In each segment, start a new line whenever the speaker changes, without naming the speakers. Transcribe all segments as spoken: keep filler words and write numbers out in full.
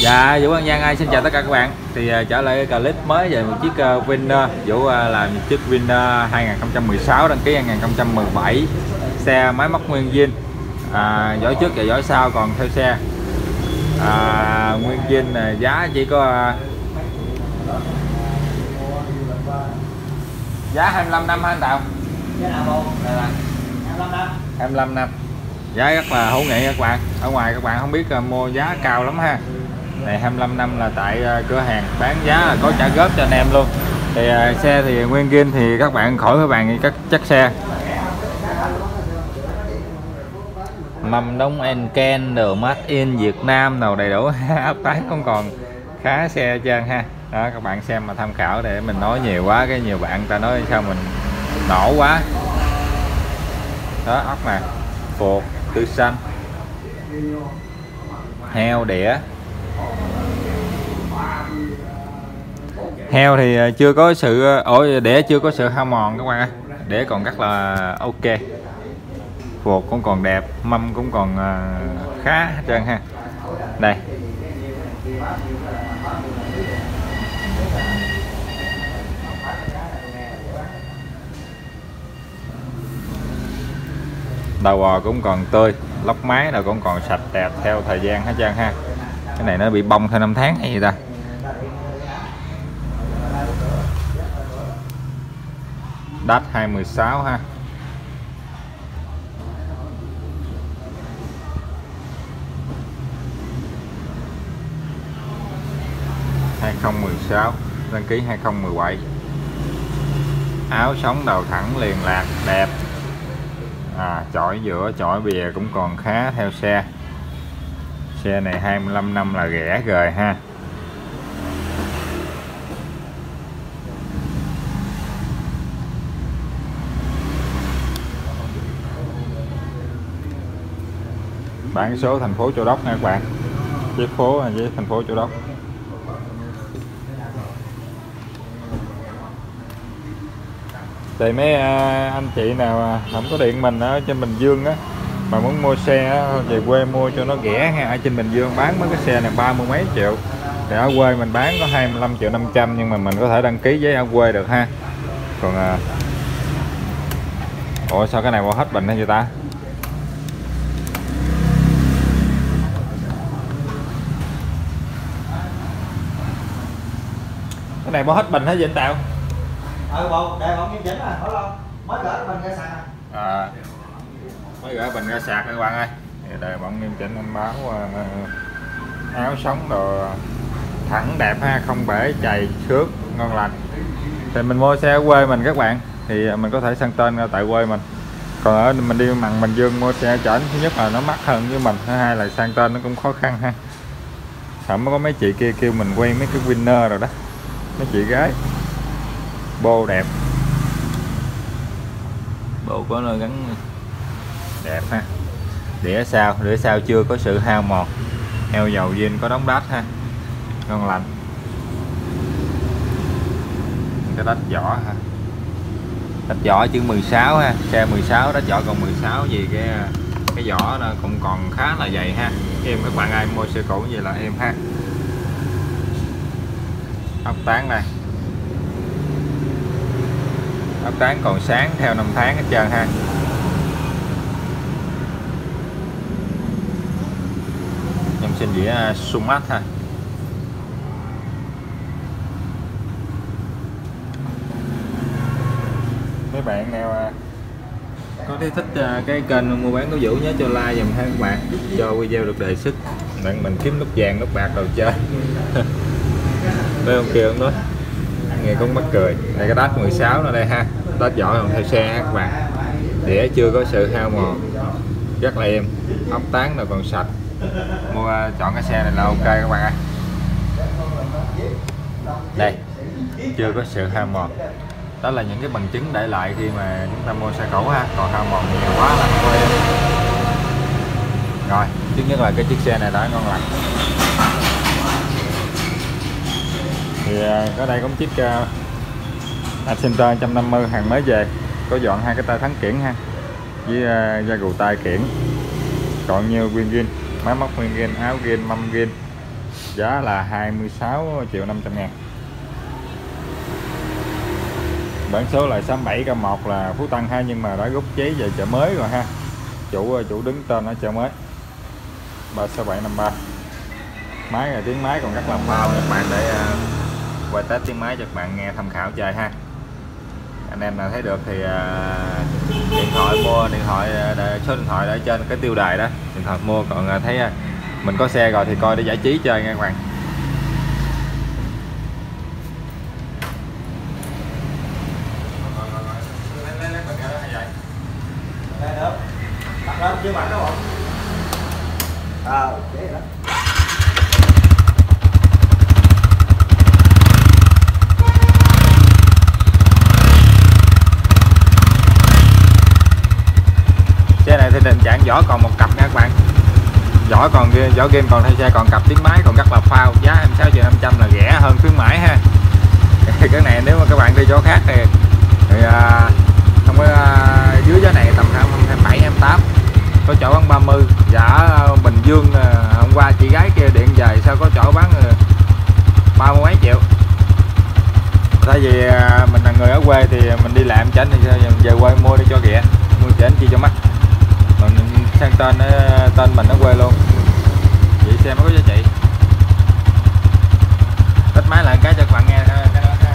Dạ, Vũ An Giang ơi, xin chào tất cả các bạn. Thì uh, trở lại cái clip mới về một chiếc uh, Winner. Vũ uh, làm một chiếc Winner hai không một sáu, đăng ký hai không một bảy, xe máy móc nguyên zin, à, vỏ trước và vỏ sau còn theo xe, à, nguyên zin. Uh, giá chỉ có uh, giá hai mươi lăm năm hả anh Tạo? Giá nào không? Đây là hai mươi lăm năm. hai mươi lăm năm. Giá rất là hữu nghị các bạn. Ở ngoài các bạn không biết uh, mua giá cao lắm ha. Này hai mươi lăm năm là tại uh, cửa hàng bán giá là có trả góp cho anh em luôn. Thì uh, xe thì nguyên zin thì các bạn khỏi các bạn các chắc xe. Mâm đóng Enken đồ made in Việt Nam nào đầy đủ. Áp tán cũng còn khá xe trơn ha. Đó, các bạn xem mà tham khảo, để mình nói nhiều quá cái nhiều bạn ta nói sao mình nổ quá. Đó, ốc nè, phuộc tư xanh, heo đĩa. Heo thì chưa có sự ổi, đĩa chưa có sự hao mòn các bạn ơi, đĩa còn rất là ok, phuộc cũng còn đẹp, mâm cũng còn khá hết trơn ha. Đây, đầu bò cũng còn tươi, lóc máy nào cũng còn sạch đẹp theo thời gian hết trơn ha. Cái này nó bị bong theo năm tháng hay gì ta. Dash hai một sáu ha. hai không một sáu, đăng ký hai không một bảy. Áo sống đầu thẳng liền lạc đẹp. À, chổi giữa chổi bìa cũng còn khá theo xe. Xe này hai mươi lăm năm là rẻ rồi ha. Bản số thành phố Châu Đốc nha các bạn. Chiếc phố với thành phố Châu Đốc. Thì mấy anh chị nào không có điện mình ở trên Bình Dương á, mà muốn mua xe về quê mua cho nó rẻ ha. Ở trên Bình Dương bán mấy cái xe này ba mươi mấy triệu, thì ở quê mình bán có hai mươi lăm triệu năm trăm, nhưng mà mình có thể đăng ký giấy ở quê được ha. Còn à... ủa sao cái này bỏ hết bình hay gì ta? Cái này bỏ hết bình hả gì anh Tạo?
Ừ bộ, để bọn nghiêm chỉnh à, có lâu mới gỡ bình ra sạc
à. Mới gỡ bình ra sạc các bạn ơi. Đời bọn nghiêm chỉnh anh báo uh, áo sống đồ thẳng đẹp ha, không bể chày xước ngon lành. Thì mình mua xe ở quê mình các bạn, thì mình có thể sang tên tại quê mình. Còn ở mình đi mặn Bình Dương mua xe chở, thứ nhất là nó mắc hơn với mình, thứ hai là sang tên nó cũng khó khăn ha. Thậm có mấy chị kia kêu mình quay mấy cái Winner rồi đó, mấy chị gái. Bô đẹp, bộ có nơi gắn đẹp ha. Đĩa sau, đĩa sau chưa có sự hao mòn, heo dầu zin, có đóng đát ha, ngon lành. Cái đách vỏ ha, đách vỏ chữ mười sáu ha, xe mười sáu, đách vỏ còn mười sáu, vì cái cái vỏ nó cũng còn khá là dày ha. Em các bạn ai mua xe cũ gì là em ha. Ốc tán này, ốc tán còn sáng theo năm tháng hết trơn ha. Em xin đĩa Sumat ha. Mấy bạn nào có thấy thích cái kênh mua bán của Vũ nhớ cho like dùm ha các bạn, cho video được đề xuất để mình kiếm nút vàng nút bạc đồ chơi. Mấy ông kia ông nói nghe cũng mắc cười. Đây cái Dash mười sáu ở đây ha, Dash vỏ còn theo xe ha các bạn. Đĩa chưa có sự hao mòn, rất là êm, ốc tán rồi còn sạch. Mua chọn cái xe này là ok các bạn ơi. Đây, chưa có sự hao mòn. Đó là những cái bằng chứng để lại khi mà chúng ta mua xe cũ ha. Còn hao mòn nhiều quá là không êm. Rồi, thứ nhất là cái chiếc xe này đã ngon lành. Thì ở đây có một chiếc uh, Ascenter một trăm năm mươi hàng mới về, có dọn hai cái tay thắng kiển ha, với uh, da gù tay kiển, còn nhiều nguyên zin, máy móc nguyên zin, áo zin, mâm zin, giá là hai mươi sáu triệu năm trăm ngàn. Bản số là sáu bảy k một là Phú Tân ha, nhưng mà đã rút giấy về chợ mới rồi ha. Chủ chủ đứng tên ở chợ mới ba sáu bảy năm ba. Máy là tiếng máy còn rất là phao các bạn, để uh, quay test tiếng máy cho các bạn nghe tham khảo chơi ha. Anh em nào thấy được thì uh, điện thoại mua điện thoại uh, số điện thoại ở trên cái tiêu đề đó, điện thoại mua. Còn uh, thấy uh, mình có xe rồi thì coi để giải trí chơi nha các bạn.
Đây được. Đặt lên chưa bạn đó không? À, ok đó.
Xe này thì tình trạng vỏ còn một cặp nha các bạn. Vỏ còn vỏ game còn thay xe còn cặp, tiếng máy còn rất là phao. Giá hai mươi sáu triệu năm trăm là rẻ hơn khuyến mãi ha. Cái này nếu mà các bạn đi chỗ khác thì, thì à, không có à, dưới giá này tầm hai mươi bảy hai mươi tám, có chỗ bán ba mươi. Giá Bình Dương à, hôm qua chị gái kia điện về sao có chỗ bán ba mươi mấy triệu. Tại vì à, mình là người ở quê thì mình đi làm tránh thì về quê mua đi cho rẻ, mua tránh chi cho mắc. Còn sang tên tên mình ở quê luôn, vậy xe mới có giá trị. Test máy lại cái cho các bạn nghe cái đó ha.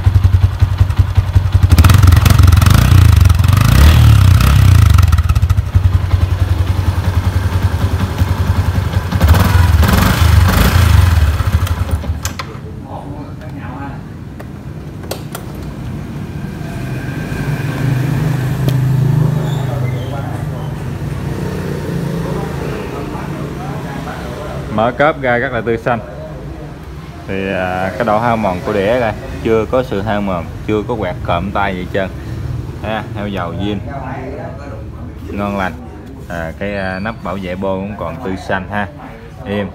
Mở cốp ra rất là tươi xanh. Thì à, cái độ hao mòn của đĩa đây chưa có sự hao mòn, chưa có quẹt cộm tay gì trơn. À, heo dầu zin ngon lành. À, cái à, nắp bảo vệ bô cũng còn tươi xanh ha, im.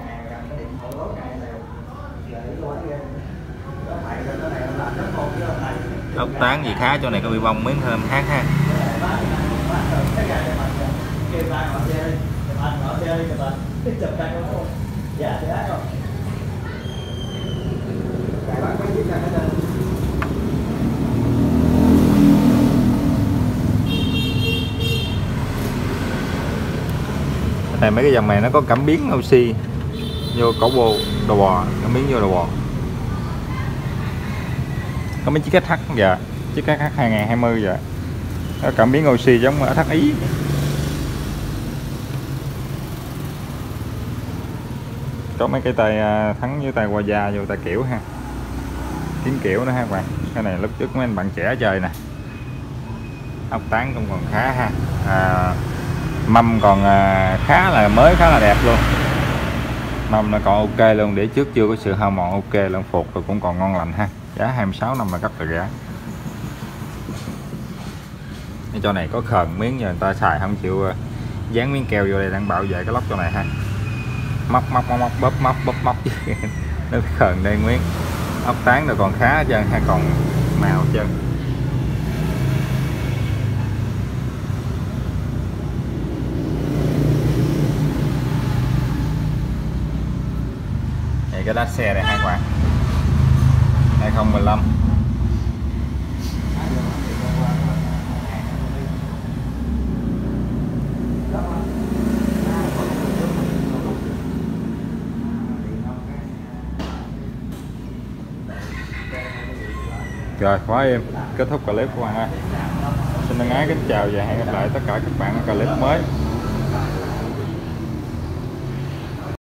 Ốc tán gì khá, chỗ này có bị bong miếng thơm khác ha. Này mấy cái dòng này nó có cảm biến oxy vô cổ bô đồ bò, cảm biến vô đồ bò. Có mấy chiếc cách H giờ, chiếc cách H hai nghìn hai mươi giờ. Có cảm biến oxy giống ở Thắt Ý. Có mấy cái tay thắng với tay qua da vô tay kiểu ha, tiếng kiểu nữa ha các bạn. Cái này lúc trước mấy anh bạn trẻ chơi nè. Ốc tán cũng còn khá ha. À, mâm còn à, khá là mới, khá là đẹp luôn. Mâm nó còn ok luôn, để trước chưa có sự hao mòn ok luôn, phục rồi cũng còn ngon lành ha. Giá hai mươi sáu năm là rất là rẻ. Cái chỗ này có khờn miếng, giờ người ta xài không chịu dán miếng keo vô đây đang bảo vệ cái lốc chỗ này ha. Móc móc móc móc bóp móc bóp móc nó khờn đây miếng. Ốc tán rồi còn khá chân ha, còn màu chân. Đây cái đắt xe này ha các bạn, hai không một lăm. Rồi khóa em kết thúc clip của bạn ơi. Xin thân ái kính chào và hẹn gặp lại tất cả các bạn ở clip mới.